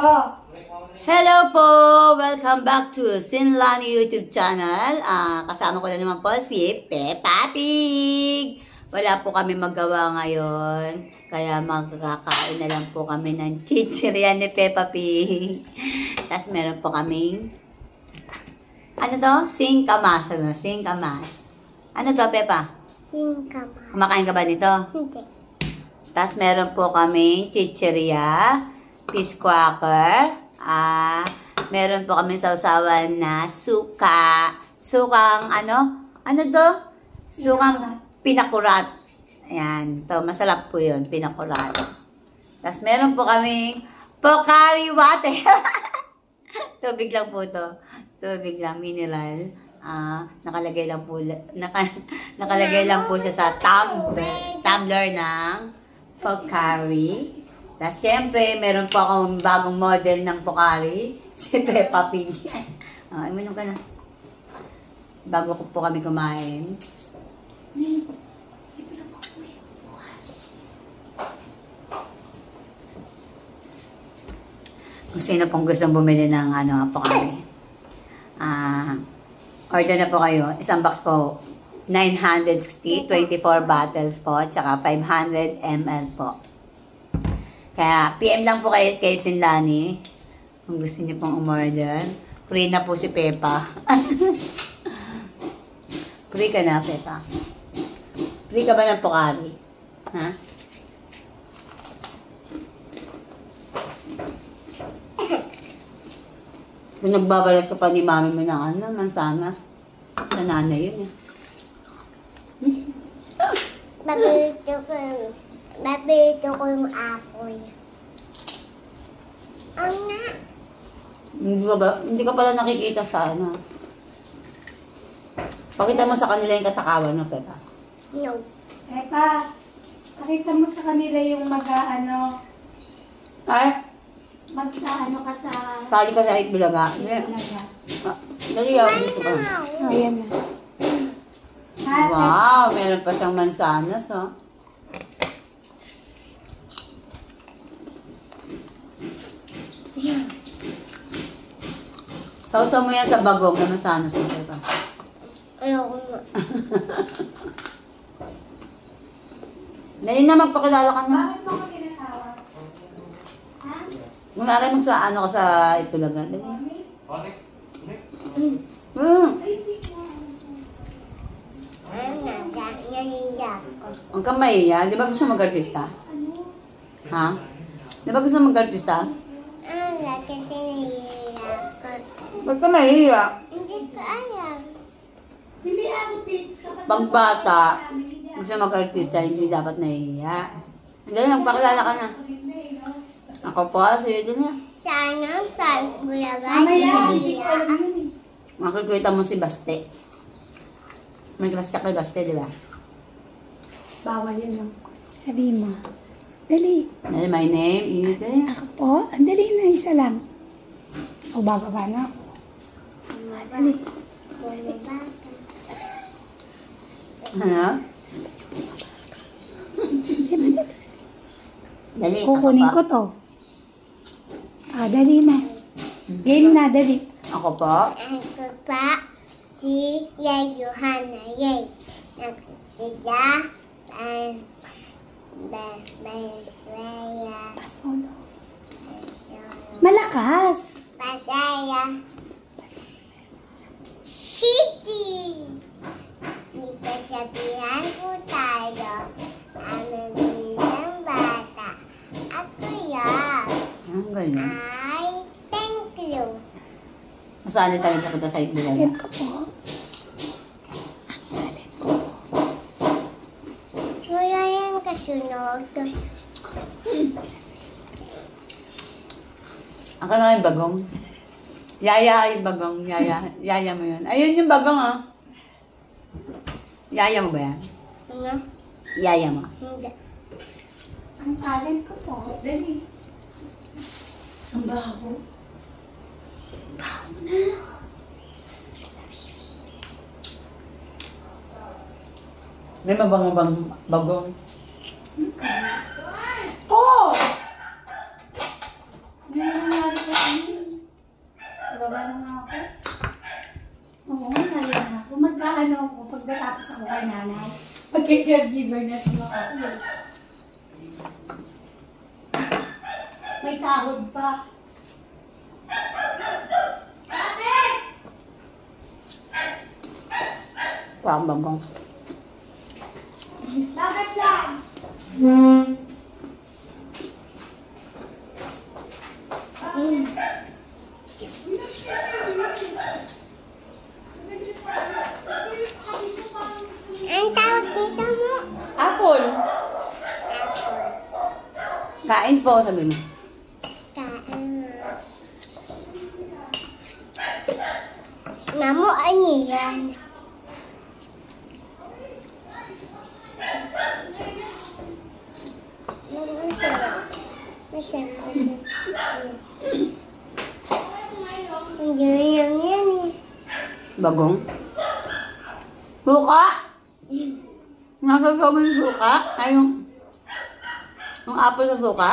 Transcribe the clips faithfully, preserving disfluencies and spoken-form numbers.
Hello po! Welcome back to ZinLanie YouTube channel. Uh, kasama ko na naman po si Peppa Pig. Wala po kami magawa ngayon. Kaya magkakain na lang po kami ng chichirya ni Peppa Pig. Tapos meron po kaming ano to? Singkamas. Ano? Singkamas. Ano to, Peppa? Singkamas. Kumakain ka ba nito? Hindi. Tapos meron po kami chichirya, fish cracker, ah, meron po kami sausawan na suka, sukang ano? Ano to? Sukang pinakurat. Ayan, to masarap po yun, pinakurat. Tapos meron po kami pokari water. Tubig lang po to. Tubig lang, mineral. Ah, nakalagay lang po naka, nakalagay lang po siya sa tumbler, tumbler ng Pokari. Tapos, syempre, meron po akong bagong model ng Pokari. Si Peppa Pig. Ah, iminom ka na. Bago ko po kami kumain. Kung sino pong gustong bumili ng ano, Pokari. Ah, order na po kayo. Isang box po. nine hundred sixty, twenty-four bottles po, tsaka five hundred milliliters po. Kaya, P M lang po kayo kay ZinLanie. Kung gusto niyo pong umorder. Free na po si Peppa. Free ka na, Peppa. Free ka ba ng Pokari? Ha? Kung nagbabalat ka pa ni mami mo ng ano, mansanas. Sa nanay yun eh. Babito ko, babito ko yung apoy. Ang nga. Hindi ka ba, hindi ka pala nakikita sa ano. Pakita mo sa kanila yung katakawan, no, Peppa? No. Peppa, pakita mo sa kanila yung mag-ano, Ay, mag-ano ka sa... sali ka sa Itbulaga. Bulaga. Ah, dali ako, gusto ko. Ayan na. Wow, meron pa siyang mansanas, oh. Sausaw mo yan sa bagong na mansanas mo, Peppa. Ayoko na. Dali na, magpakilala ka na. Bakit mo ako kinasawa? Ha? Muna rin mag sa ano ka sa Itbulaga. Dali. Hmm. Ang nga, nahiya ko. Ang kamay yan. Di ba gusto mag-artista? Ha? Di ba gusto mag-artista? Ang nga, kasi nahiya ko. Ba't ka mahiya? Hindi ko alam. Hindi ako din. Pag bata, gusto mag-artista, hindi dapat nahiya. Hindi, nagpakilala ka na. Ako po, sige din na. Sana sa Bulaga, Mamaya, hindi ko nahiya. alam yun eh. Makikita mo si Baste. May class ka kay Baste, di ba? Bawal yun lang. Sabihin mo. Dali. Dali, my name is... eh, Ako po, ang dali na isa lang. O bababa na ako. Ah, dali. Bulaga. Ano? Dali, Kukunin ako ko po. to. Ah, dali na. Game na, dali. Ako po. Ako pa, si Yay Johanna Yay. Nagtila, ang Basaya. Pasolo. Malakas. Basaya. City. Dito sabihan ko tayo, ang magandang bata. Ako yan. Ang galing. Ay, thank you. Masali tayo sa kita sa Itbulaga. Alam ko po. Wala yan kasunod. Ang ka na yung bagong. Yaya yung bagong. Yaya. Yaya mo yun. Ayun yung bagong, ah. Yaya mo ba yan? Ano? Yaya mo. Hindi. Ang talent ko po. Dali. Ang baho. Baho na. May mabang-mabang bagong. Oh! Ano nangyari Baba na nga ako. Oo, nalala na ako. Magkaano ako pagkatapos ako kay nanay. Pagka-caregiver na sila ako. May sahod pa. Parang bangkong. Bakit lang? Ang tawag dito mo? Apple. Apple. Kain po, sabi mo. Kain. Mamo, ano yan? Masarap. Masarap. Ang ganyan yan eh. Bagong. Suka! Nasasawa yung suka? Ay, yung... Yung apple sa suka?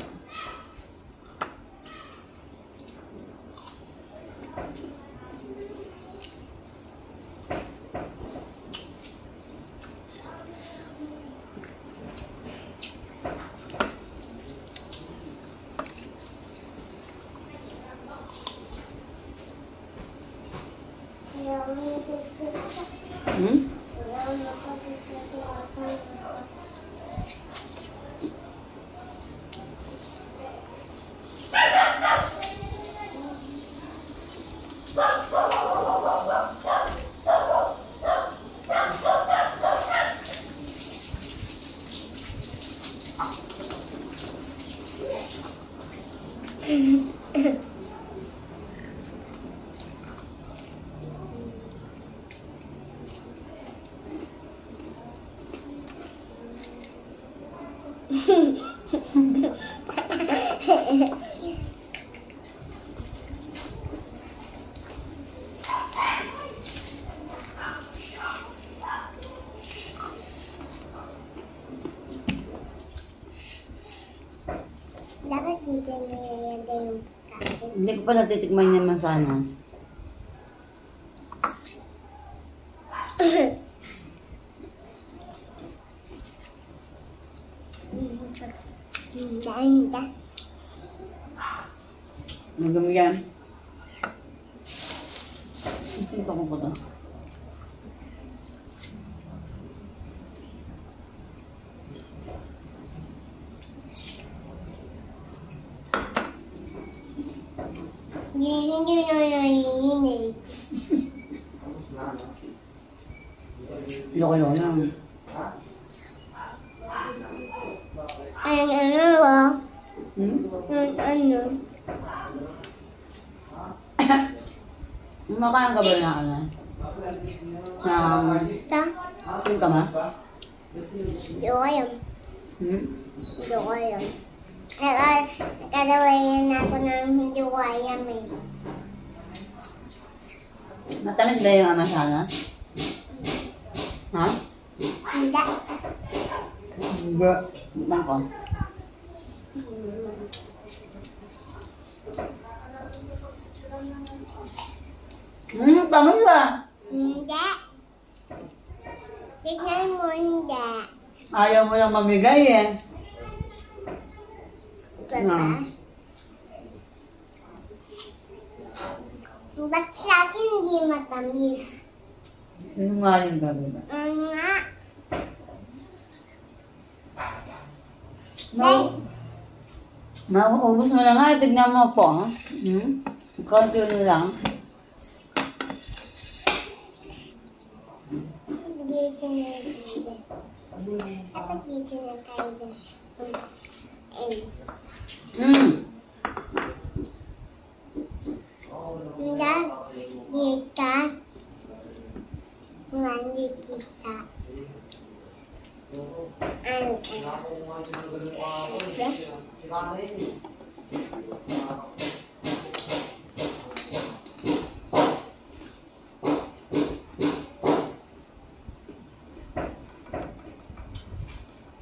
Hmm? Dapat dito nilagay yung kain. Hindi ko pa natitikman yung mansanas. Dahil ka. Nagdumi yan. Ito ko po ito. Hindi na naiinit. Loko-loko lang. Ang ano ah? Hmm? Ang ano? Makain ka ba na ano? Na... Ta? Yung ka ma? Hindi ko alam. Hmm? Hindi ko alam. Nagkalawayan ako ng hindi ko alam eh. Matamis ba yung amasanas? Ha? Hindi. Hindi. Bang ko. Hmm, tamis ba? Hindi. Tignan mo hindi. Ayaw mo lang mamigay eh. Diba? Ba't sa akin hindi matamis? Sinungaling ka ba? Ang nga. No. Mauubos mo na nga. Tignan mo po. Ha? Hmm? Konti na lang. Dito na tayo. Dapat dito na tayo. And, Hmm. hindi. Dito. Mandi kita. Ano?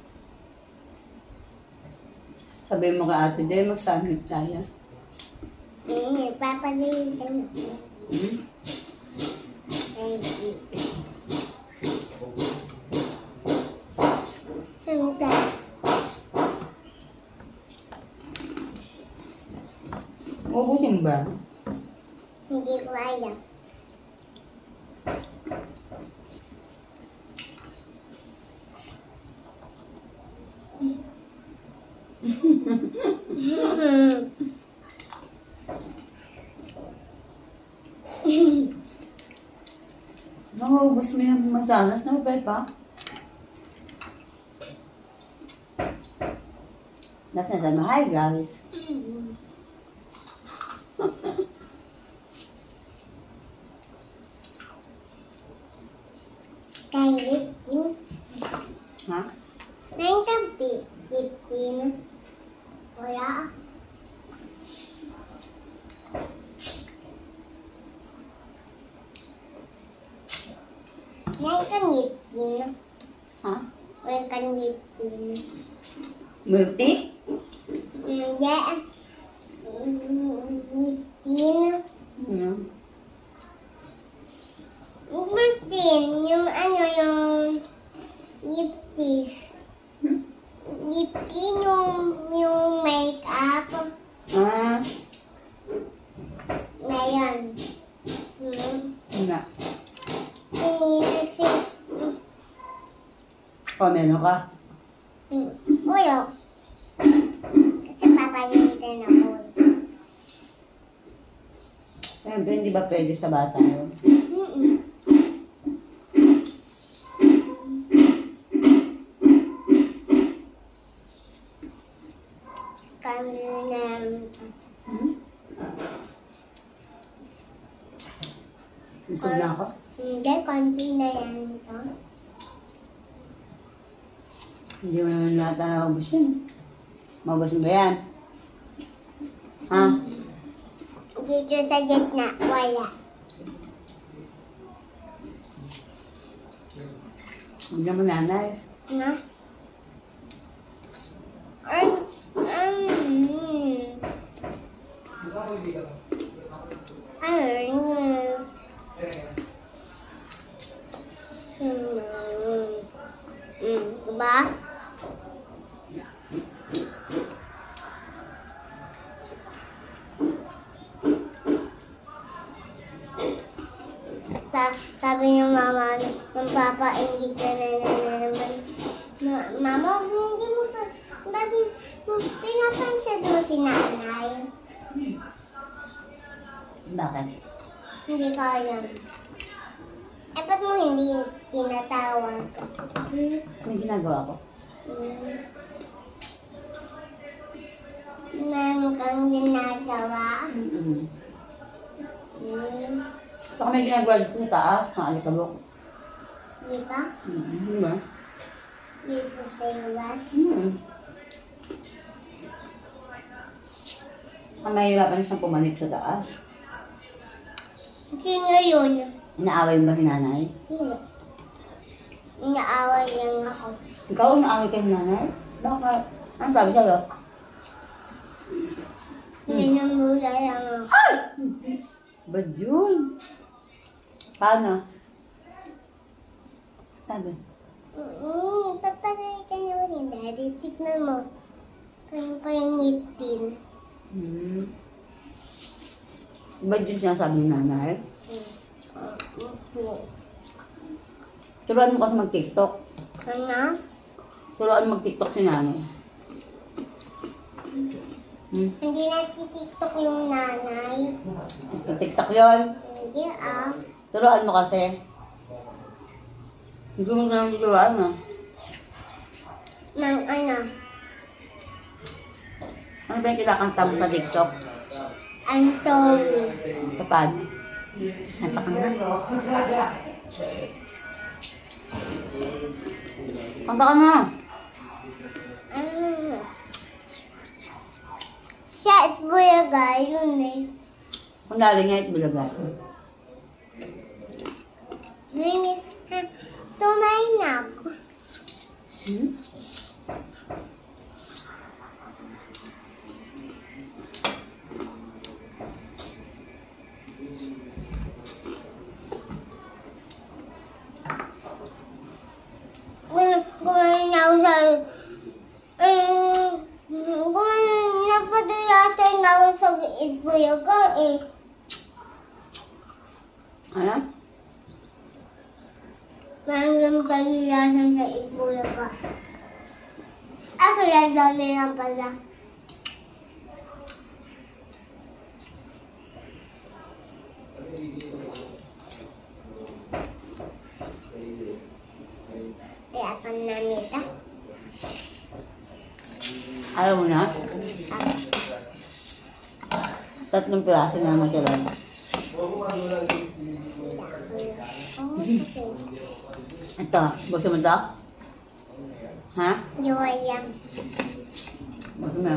Sabi mo ka ate, di magsamit tayo. Eh, papagalitan ako. Hmm? Eh, Santa. Ubusin ba? Hindi ko alam. Nakaubos mo yung masanas na, Peppa. Nasa sa mahay, guys. Kahit yun. Ha? Nang tabi. Itin. Wala. Nang kanyitin. Ha? Walang kanyitin. Multi? Hindi. Ngitin. Hmm. Ngitin. Yung ano yung liptis. Ngitin yung yung make-up. Ah, Ngayon. Hmm. nga. Hindi na siya. O, meron ka? Hmm. Ulo. Kasi papalitan ako. Siyempre, hindi ba pwede sa bata yun? Mm-mm. Kami na Hmm? Busog na ako? hindi, konti na yan ito. Hindi mo naman lahat na naubos yun. Maubos mo ba yan? Ha? Dito sa gitna, wala. Hindi mo nanay. No? Ay, um, ay, Hmm, diba? Sa, sabi ng mama, ng papa, hindi ka na naman. Ma- Mama, hindi mo pa, bakit mo pinapansin mo si nanay? Bakit? Hindi ko alam. Eh, ba't mo hindi tinatawag? Hmm? May ginagawa ko. Hmm. Meron kang ginagawa? Mm-mm. Hmm. Saka may ginagawa dito sa taas, mga alikabok. Di ba? Mm-mm. Di ba? Dito sa iwas. Mm-mm. Ang mahirapan siyang pumanik sa taas. Sino yun? Inaaway mo ba si nanay? Hindi. Inaaway lang ako. Ikaw ang inaaway kay nanay? Bakit? Ano sabi sa'yo? Ninamula lang ako. Ba't yun? Paano? Sabi? Eh, papalay ka na rin, Daddy. Tignan mo. Parang pangitin. Hmm. Ba't yun sinasabi ni nanay? Turuan mo kasi mag-tiktok. Ano? Turuan mo mag-tiktok si nanay. Hmm? Hindi nagtitiktok yung nanay. Mag-tiktok yun. Hindi ah. Turuan mo kasi. Hindi mo naman turuan, ah. Nang ano? Ano ba yung kinakanta mo sa TikTok? Anthony. Kapag? Napakanga. Kanta ka na. Ano? Siya at Bulaga, yun eh. Kung galing nga at bulaga. Mimi, ha? Tumain na ako. Hmm? sa... Eh, kung nagpadayasan ako sa Itbulaga eh. Ano? Parang padayasan sa Itbulaga. Ako lang dali lang pala. Kaya ako namita. Alam mo na? Tatlong piraso na natira. Ito, gusto mo ito? Ha? Joyang. Gusto mo?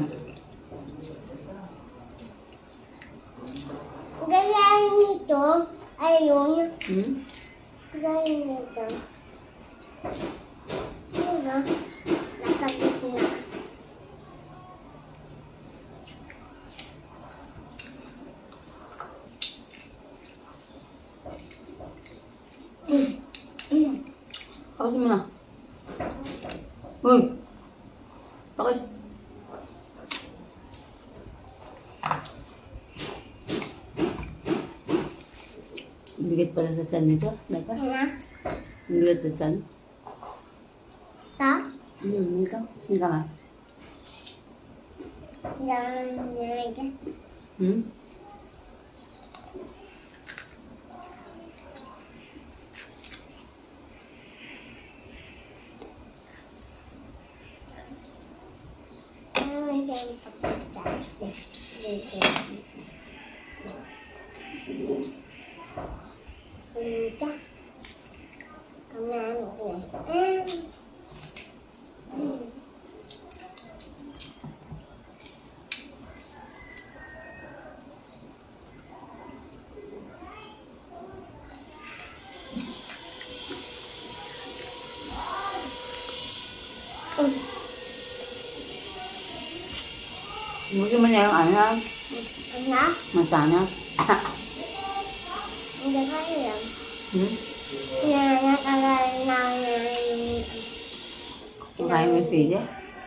Gaya nito, ayun. Hmm? Gaya nito. Yun na. Nasa gitna. Pakasin mo na. Uy! Pakis. Bigat pala sa tiyan nito. Dapat. Na? Bigat sa tiyan. Ta? Hmm, ito. Sino ka nga? Jangan nyaga. Hmm? Jangan pakai Dito. Dito. Kanan ko. Gusto mo na yung ano? Ano? Masanas? Hindi ko alam. Hmm? Na nakakain na Kukain mo sila?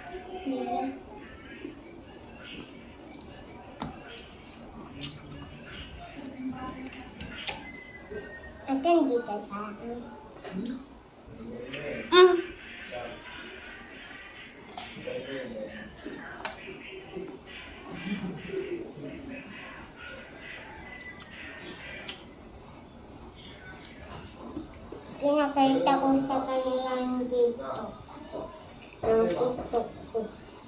Akan dito sa Mm. Kinakita ko sa kanilang dito. Ang TikTok ko.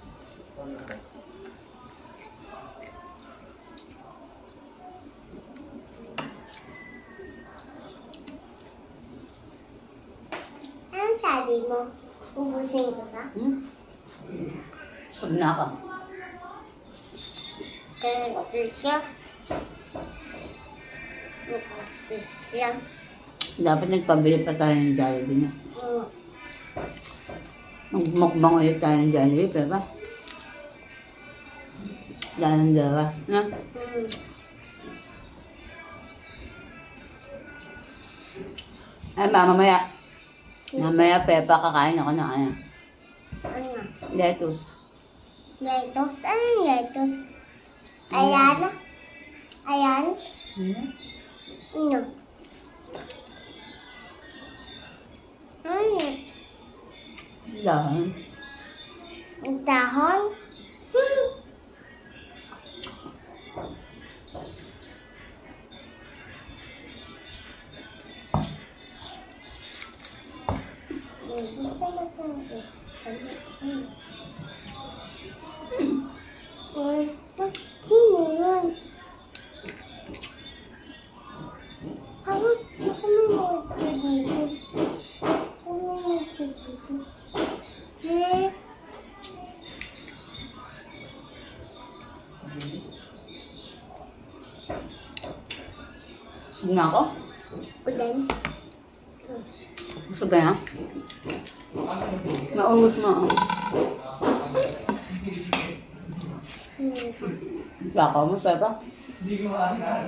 Anong sabi mo? Ubusin ko ba? Hmm? Sab na ka. Kasi siya. Kasi siya. Dapat nagpabili pa tayo ng Jollibee niya. Mm. Magmukbang ulit tayo ng Jollibee, pero ba? Dahil ng dalawa. No? Mm. Ay, ba, mamaya. Mamaya, Peppa, kakain ako ng ano. Ano? Lettuce. Lettuce? Anong lettuce? Ayan? Ayan? Hmm? Ano? Ano yan? Dahon. Dahon? Gusto mo sa sino yun? Ako, ako mamuot ko dito. Ako mamuot ko dito. Hmm? Sige na ako? Ulan? Gusto ka na? Naugot mo. Oh. Hmm. Saka mo, Peppa? Ah.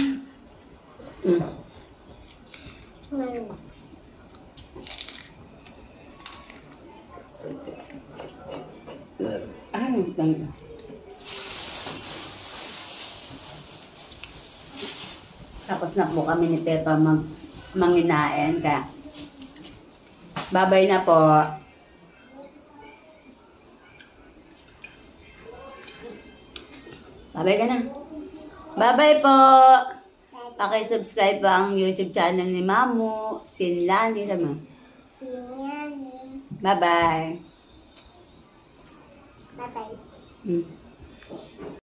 Hmm. Hmm. Hmm, thank you. Tapos na po kami ni Peppa mag manginain. Kaya, babay na po. Babay ka na. Babay po. Paki-subscribe pa ang YouTube channel ni Mamu. ZinLanie sama. ZinLanie. Bye-bye. Bye-bye. Hmm.